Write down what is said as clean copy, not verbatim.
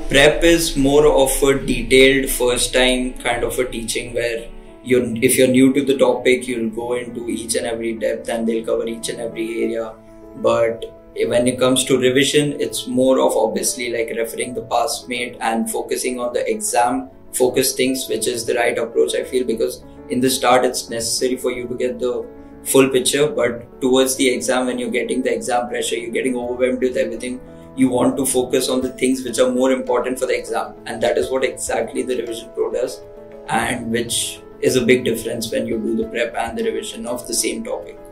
Prep is more of a detailed first time kind of a teaching where if you're new to the topic, you'll go into each and every depth and they'll cover each and every area. But when it comes to revision, it's more of obviously like referring the past mate and focusing on the exam focus things, which is the right approach, I feel, because in the start it's necessary for you to get the full picture, but towards the exam, when you're getting the exam pressure, you're getting overwhelmed with everything, you want to focus on the things which are more important for the exam, and that is what exactly the revision pro does, and which is a big difference when you do the prep and the revision of the same topic.